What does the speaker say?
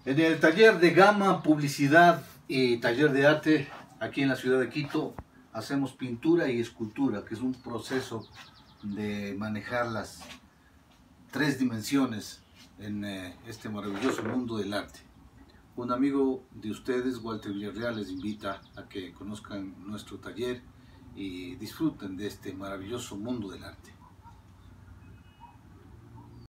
En el taller de Gama, Publicidad y Taller de Arte, aquí en la ciudad de Quito, hacemos pintura y escultura, que es un proceso de manejar las tres dimensiones en este maravilloso mundo del arte. Un amigo de ustedes, Walter Villarreal, les invita a que conozcan nuestro taller y disfruten de este maravilloso mundo del arte.